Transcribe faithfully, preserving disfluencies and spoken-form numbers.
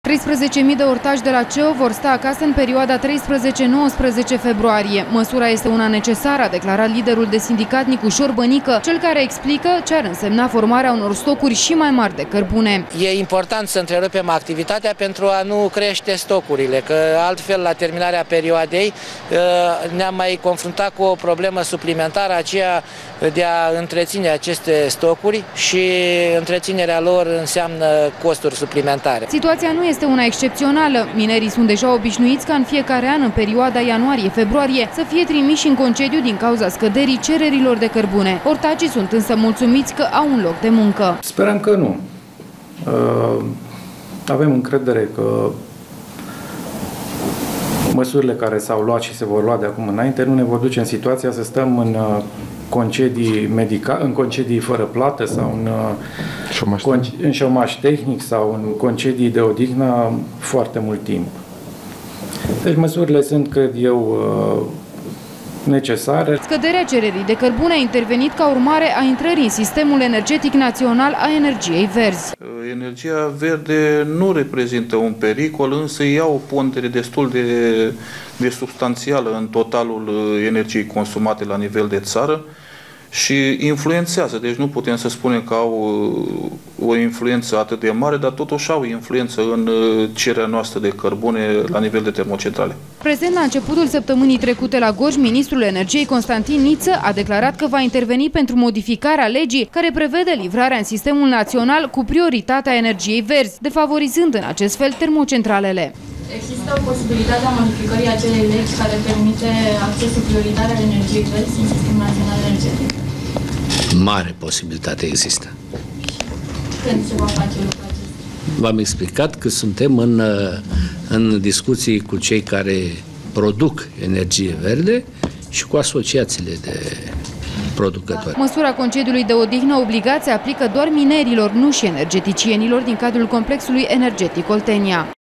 treisprezece mii de ortași de la C E O vor sta acasă în perioada treisprezece nouăsprezece februarie. Măsura este una necesară, a declarat liderul de sindicat Nicușor Bănică, cel care explică ce ar însemna formarea unor stocuri și mai mari de cărbune. E important să întrerupem activitatea pentru a nu crește stocurile, că altfel la terminarea perioadei ne-am mai confruntat cu o problemă suplimentară, aceea de a întreține aceste stocuri și întreținerea lor înseamnă costuri suplimentare. Situația nu este una excepțională. Minerii sunt deja obișnuiți ca în fiecare an, în perioada ianuarie-februarie, să fie trimiși în concediu din cauza scăderii cererilor de cărbune. Ortacii sunt însă mulțumiți că au un loc de muncă. Sperăm că nu. Avem încredere că măsurile care s-au luat și se vor lua de acum înainte nu ne vor duce în situația să stăm în concedii medicale, în concedii fără plată sau în șomaș, în șomaș tehnic sau în concedii de odihnă foarte mult timp. Deci măsurile sunt, cred eu, necesare. Scăderea cererii de cărbune a intervenit ca urmare a intrării în sistemul energetic național a energiei verzi. Energia verde nu reprezintă un pericol, însă ia o pondere destul de, de substanțială în totalul energiei consumate la nivel de țară și influențează. Deci nu putem să spunem că au o influență atât de mare, dar totuși au influență în cererea noastră de cărbune la nivel de termocentrale. Prezent la începutul săptămânii trecute la Gorj, ministrul energiei Constantin Niță a declarat că va interveni pentru modificarea legii care prevede livrarea în sistemul național cu prioritatea energiei verzi, defavorizând în acest fel termocentralele. Există o posibilitate a modificării acelei legi care permite accesul prioritar al energiei verzi în sistemul național energetic? Mare posibilitate există. Când se va face lucrul acesta? V-am explicat că suntem în, în discuții cu cei care produc energie verde și cu asociațiile de producători. Măsura concediului de odihnă obligat se aplică doar minerilor, nu și energeticienilor din cadrul complexului energetic Oltenia.